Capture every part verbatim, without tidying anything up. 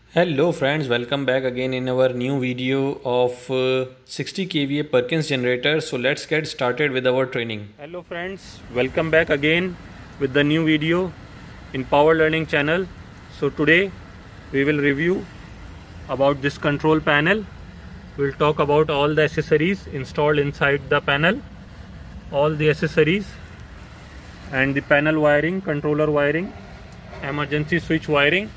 Hello friends, welcome back again in our new video of uh, sixty k V A Perkins generator. So let's get started with our training. Hello friends, welcome back again with the new video in Power Learning channel. So today we will review about this control panel. We'll talk about all the accessories installed inside the panel, all the accessories and the panel wiring, controller wiring, emergency switch wiring.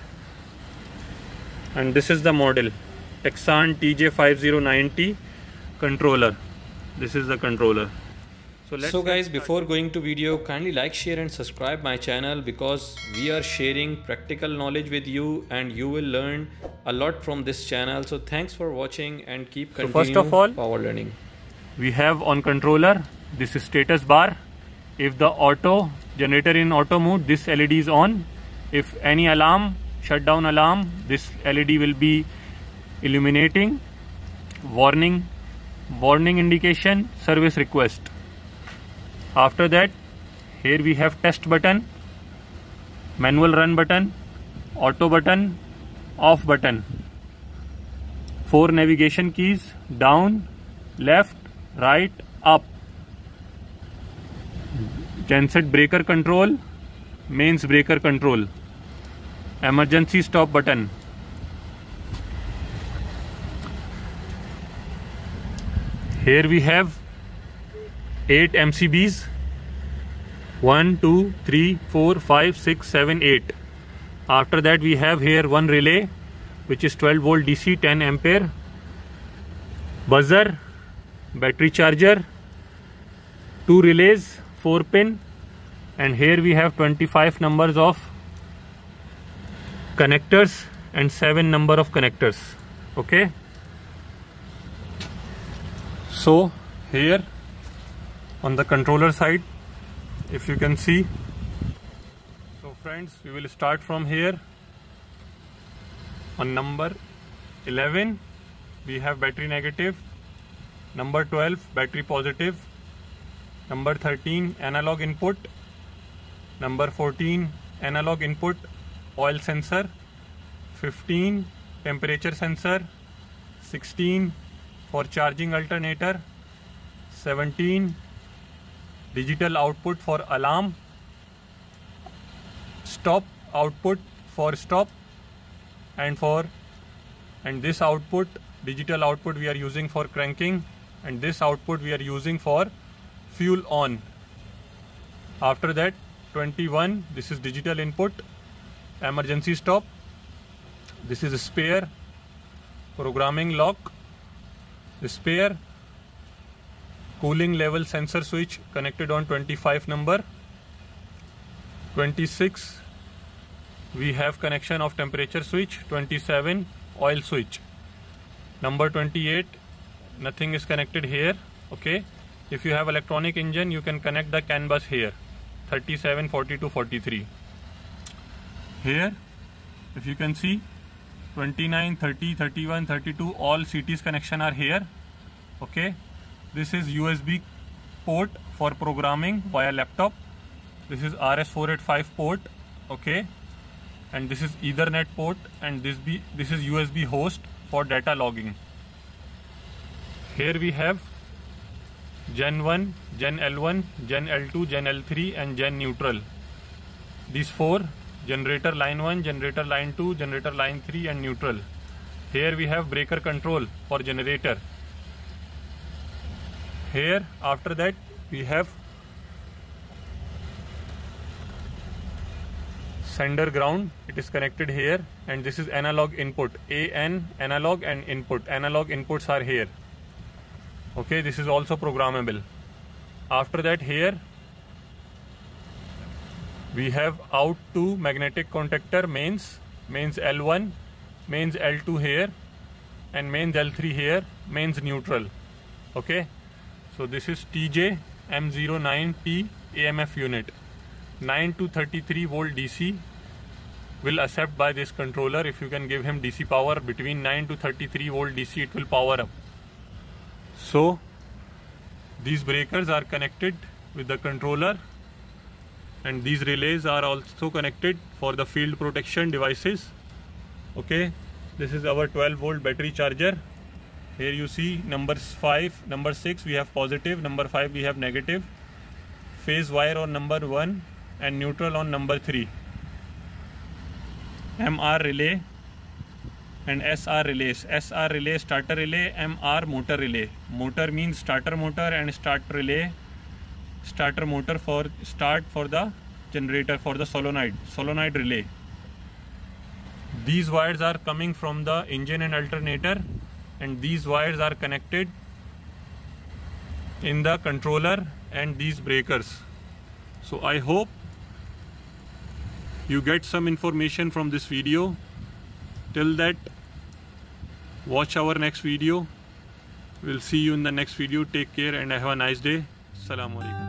And this is the model Texan T J five zero nine zero controller. This is the controller. So, let's so guys, before going to video, kindly like, share and subscribe my channel because we are sharing practical knowledge with you and you will learn a lot from this channel. So thanks for watching and keep continuing. So first of all, power learning. We have on controller this is status bar. If the auto generator in auto mode, this L E D is on. If any alarm, shutdown alarm, this L E D will be illuminating. Warning, warning indication, service request. After that, here we have test button, manual run button, auto button, off button. Four navigation keys: down, left, right, up. Genset breaker control, mains breaker control. Emergency stop button. Here we have eight M C Bs. one, two, three, four, five, six, seven, eight. After that we have here one relay which is twelve volt D C, ten ampere. Buzzer, battery charger, two relays, four pin, and here we have twenty-five numbers of connectors and seven number of connectors. Okay, so here on the controller side, if you can see, so friends, we will start from here. On number eleven we have battery negative, number twelve battery positive, number thirteen analog input, number fourteen analog input oil sensor, fifteen temperature sensor, sixteen for charging alternator, seventeen digital output for alarm, stop output for stop, and for and this output, digital output, we are using for cranking, and this output we are using for fuel on. After that, twenty-one, this is digital input, emergency stop, this is a spare, programming lock, the spare, cooling level sensor switch connected on twenty-five number. twenty-six we have connection of temperature switch, twenty-seven oil switch. Number twenty-eight, nothing is connected here. Okay, if you have electronic engine, you can connect the CAN bus here, thirty-seven, forty-two, forty-three. Here if you can see, twenty-nine, thirty, thirty-one, thirty-two, all C Ts connection are here. Okay, this is U S B port for programming via laptop. This is R S four eighty-five port. Okay, and this is Ethernet port, and this be this is U S B host for data logging. Here we have Gen one, Gen L one, Gen L two, Gen L three and Gen neutral. These four: generator line one, generator line two, generator line three and neutral. Here we have breaker control for generator. Here after that we have sender ground, it is connected here, and this is analog input, A N analog and input. Analog inputs are here. Okay, this is also programmable. After that, here we have out to magnetic contactor mains, mains L one, mains L two here, and mains L three here, mains neutral. Okay, so this is T J M zero nine T A M F unit. nine to thirty-three volt D C will accept by this controller. If you can give him D C power between nine to thirty-three volt D C, it will power up. So these breakers are connected with the controller, and these relays are also connected for the field protection devices. Okay, this is our twelve volt battery charger. Here you see numbers five, number six we have positive, number five we have negative, phase wire on number one and neutral on number three, M R relay and S R relays. S R relay starter relay, M R motor relay. Motor means starter motor and start relay, starter motor for start for the generator, for the solenoid, solenoid relay. These wires are coming from the engine and alternator, and these wires are connected in the controller and these breakers. So I hope you get some information from this video. Till that, watch our next video. We'll see you in the next video. Take care and have a nice day. Assalamu alaikum.